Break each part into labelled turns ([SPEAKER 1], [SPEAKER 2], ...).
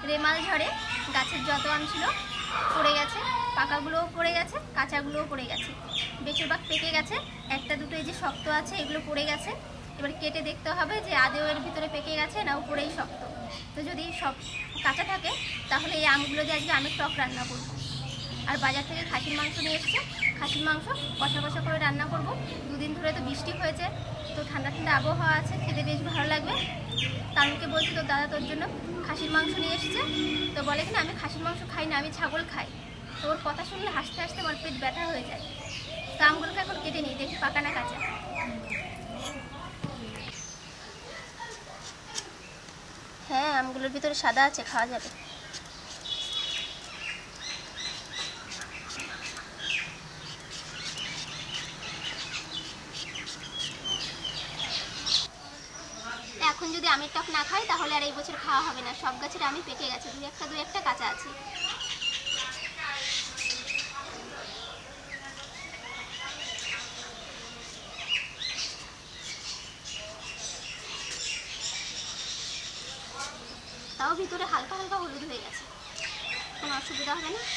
[SPEAKER 1] রেমাল ঝড়ে গাছের যত আম ছিল পড়ে গেছে, পাকাগুলোও পড়ে গেছে, কাঁচাগুলোও পড়ে গেছে, বেশিরভাগ পেকে গেছে। একটা দুটো এই যে শক্ত আছে এগুলো পড়ে গেছে। এবার কেটে দেখতে হবে যে আদেও এর ভিতরে পেকে গেছে না উপরেই শক্ত। তো যদি সব কাঁচা থাকে তাহলে এই আমগুলো দিয়ে আজকে আমের টক রান্না করব। আর বাজার থেকে খাসির মাংস নিয়ে এসছে, খাসির মাংস কষা কষা করে রান্না করব। দুদিন ধরে তো বৃষ্টি হয়েছে, তো ঠান্ডা ঠান্ডা আবহাওয়া আছে, খেতে বেশ ভালো লাগবে। তানুকে বলছি তোর দাদা তোর জন্য খাসির মাংস নিয়ে এসেছে। তো বলে কিনা আমি খাসির মাংস খাই না, আমি ছাগল খাই। তো ওর কথা শুনলে হাসতে হাসতে আমার পেট ব্যথা হয়ে যায়। তো আমগুলোকে এখন কেটে নিই, দেখি পাকা না কাঁচা। হ্যাঁ, আমগুলোর ভিতরে সাদা আছে, খাওয়া যাবে। এখন যদি আমের টক না খাই তাহলে আর এই বছর খাওয়া হবে না। সব গাছের আমি পেকে গেছে, দু একটা কাঁচা আছে। তাও ভিতরে হালকা হালকা হলুদ হয়ে গেছে, কোনো অসুবিধা হবে না।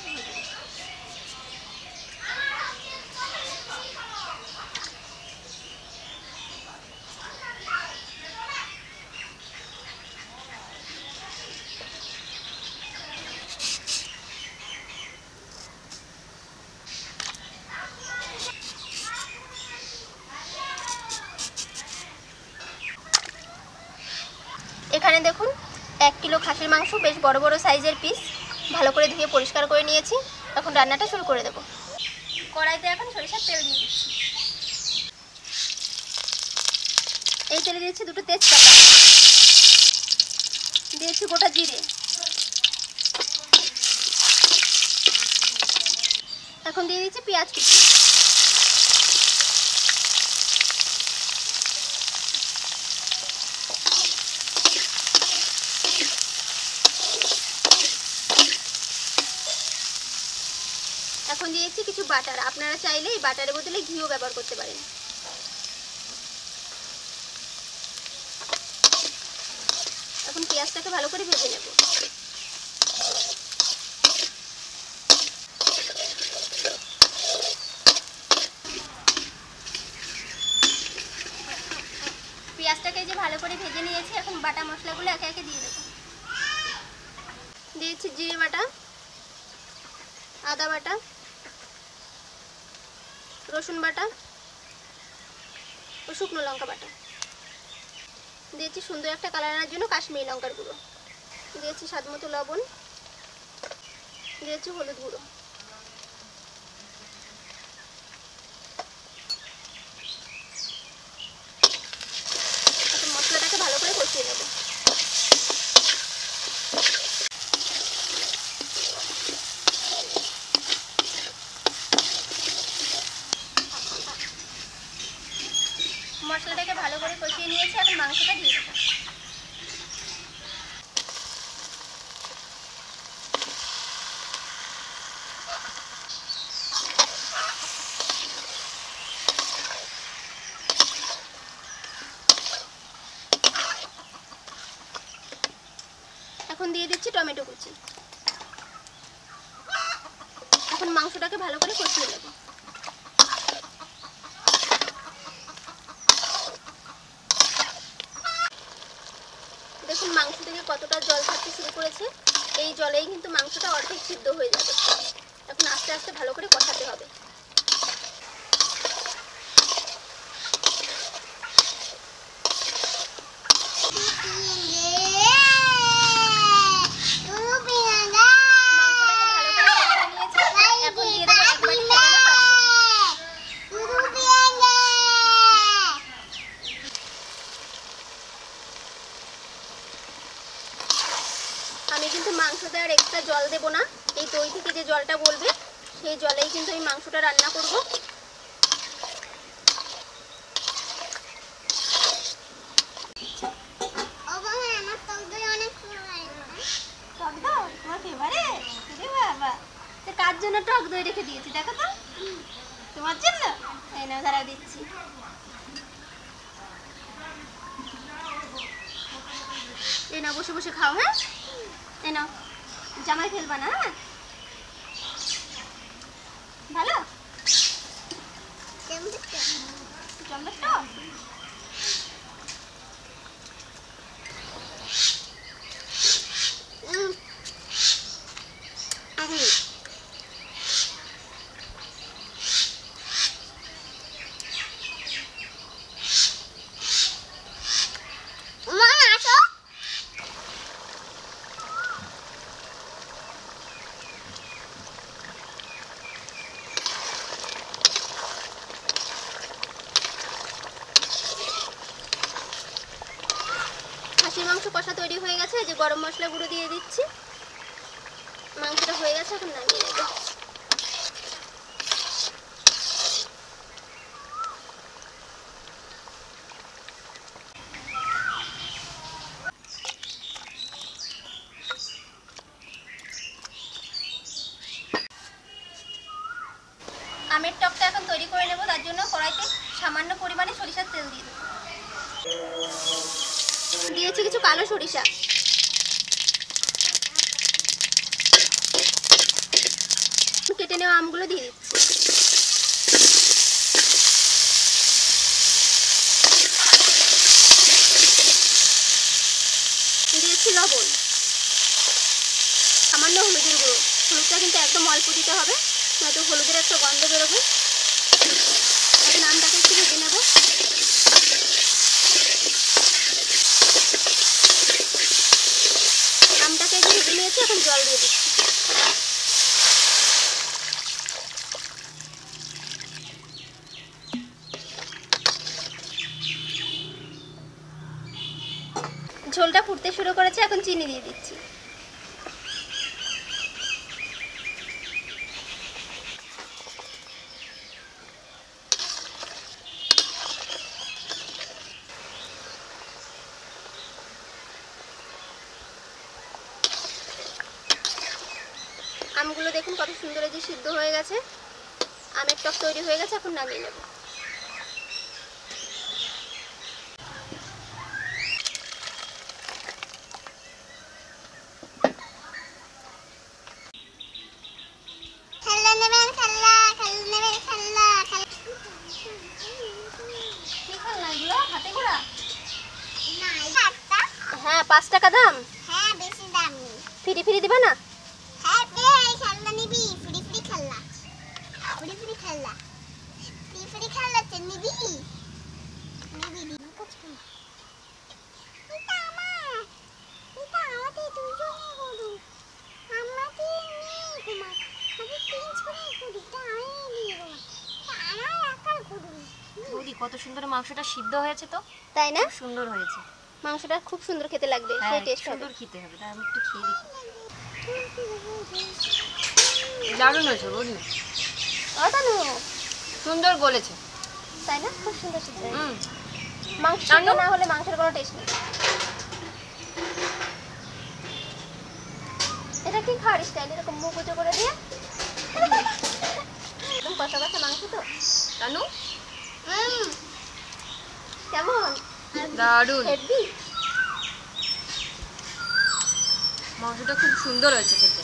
[SPEAKER 1] এখানে দেখুন 1 কিলো খাসির মাংস, বেশ বড় বড় সাইজের পিস, ভালো করে ধুয়ে পরিষ্কার করে নিয়েছি। এখন রান্নাটা শুরু করে দেব। কড়াইতে এখন সরিষার তেল দিয়ে দিচ্ছি। এই তেলে দিয়েছি দুটো তেজপাতা, দিয়েছি গোটা জিরে, এখন দিয়ে দিচ্ছি পেঁয়াজ কুচি। এখন দিয়েছি কিছু বাটার, আপনারা চাইলে এই বাটারের বদলে ঘিও ব্যবহার করতে পারেন। এখন পেঁয়াজটাকে ভালো করে ভেজে নেব। পেঁয়াজটাকে যে ভালো করে ভেজে নিয়েছি, এখন বাটা মশলাগুলো একে একে দিয়ে দেবো। দিয়েছি জিরে বাটা, আদা বাটা, রসুন বাটা ও শুকনো লঙ্কা বাটা। দিয়েছি সুন্দর একটা কালার আনার জন্য কাশ্মীরি লঙ্কার গুঁড়ো, দিয়েছি স্বাদ মতো লবণ, দিয়েছি হলুদ গুঁড়ো। এখন মশলাটাকে ভালো করে কষিয়ে নেব। মশলাটাকে ভালো করে কষিয়ে নিয়েছি, এখন মাংসটা দিয়ে দেবো। এখন দিয়ে দিচ্ছি টমেটো কুচি। এখন মাংসটাকে ভালো করে কষিয়ে নেব। দেখুন মাংস থেকে কতটা জল ছাড়তে শুরু করেছে। এই জলেই কিন্তু মাংসটা অর্ধেক সিদ্ধ হয়ে যাবে। এখন আস্তে আস্তে ভালো করে কষাতে হবে। আমি কিন্তু মাংসতে আর এক্সট্রা জল দেব না, এই দই থেকে যে জলটা বলবে সেই জলেই কিন্তু এই মাংসটা রান্না করব। কার জন্য টক দই রেখে দিয়েছি দেখো তো, তোমার জন্য। এই নাও দাঁড়াও দিচ্ছি। এই না বসে বসে খাও। হ্যাঁ জামাই ফেলবা না। ভালো চমড়াটা খাসির মাংস কষা তৈরি হয়ে গেছে। যে গরম মশলা গুঁড়ো দিয়ে দিচ্ছি। মাংসটা হয়ে গেছে, এখন নামিয়ে নেব। আমের টকটা এখন তৈরি করে নেব। তার জন্য কড়াইতে সামান্য পরিমাণে সরিষার তেল দিয়ে দেবো। দিয়েছি কিছু কালো সরিষা। কেটে নেওয়া আমগুলো দিয়ে দিচ্ছি। দিয়েছি লবণ, সামান্য হলুদের গুঁড়ো। হলুদটা কিন্তু একদম অল্প দিতে হবে, নয়তো হলুদের একটা গন্ধ বেরোবে। এখন আমটাকে একটু ভেজে নেব। আমটাকে ভেজে নিয়েছি, এখন জল দিয়ে দিচ্ছি। ঝোলটা ফুটতে শুরু করেছে, এখন চিনি দিয়ে দিচ্ছি। আমগুলো দেখুন কত সুন্দর যে সিদ্ধ হয়ে গেছে। আমের টক তৈরি হয়ে গেছে, এখন নামিয়ে নেব। হ্যাঁ 5 টাকা দাম।
[SPEAKER 2] হ্যাঁ বেশি দাম নেই।
[SPEAKER 1] ফ্রি ফ্রি দিবা না?
[SPEAKER 2] হ্যাঁ এই খেলনা নিবি, ফ্রি ফ্রি খেলনা, ফ্রি ফ্রি খেলনা, ফ্রি ফ্রি খেলনা নিবি নিবি নিবি। এটা আমার, এটা আমাদের দুজনে গরু, আমাদের নেই তোমার, আমি 3 ছড়ে গরু, এটা আমি নিয়ে গরু, আমার একার গরু।
[SPEAKER 3] বৌদি কত সুন্দর মাংসটা সিদ্ধ হয়েছে তো,
[SPEAKER 1] তাই না?
[SPEAKER 3] সুন্দর হয়েছে।
[SPEAKER 1] মাংসটা খুব সুন্দর খেতে লাগবে, সেই টেস্ট হবে।
[SPEAKER 3] সুন্দর খেতে হবে, তাই আমি একটু খেয়ে দেখি। দারুণ হয়েছে বৌদি,
[SPEAKER 1] অতানু
[SPEAKER 3] সুন্দর বলেছে।
[SPEAKER 1] তাই না? খুব সুন্দর সিদ্ধ হয়েছে।
[SPEAKER 3] হুম,
[SPEAKER 1] মাংস সিদ্ধ না হলে মাংসের কোনো টেস্ট নেই। এটা কি খাওয়ার স্টাইল? এরকম মুখ উঁচু করে দিয়ে একদম কষা কষা মাংস তো।
[SPEAKER 3] জানো
[SPEAKER 1] কেমন?
[SPEAKER 3] দারুণ,
[SPEAKER 1] হেভি।
[SPEAKER 3] মাংসটা খুব সুন্দর হয়েছে খেতে।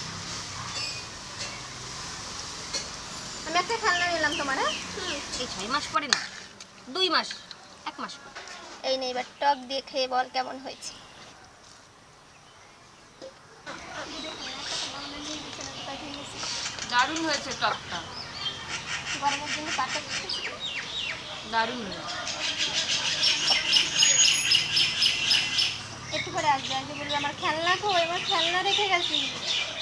[SPEAKER 1] আমি একটা খেলনা নিলাম তোমার।
[SPEAKER 3] এই 6 মাস পরে না, 2 মাস, 1 মাস পরে।
[SPEAKER 1] এই নে, এবার টক দিয়ে খেয়ে বল কেমন হয়েছে।
[SPEAKER 3] দারুণ হয়েছে টকটা,
[SPEAKER 1] গরমের জন্য পাতা
[SPEAKER 3] দারুণ হয়েছে।
[SPEAKER 1] একটু পরে আসবে, বলবে আমার খেলনা কই, আমার খেলনা রেখে গেছি।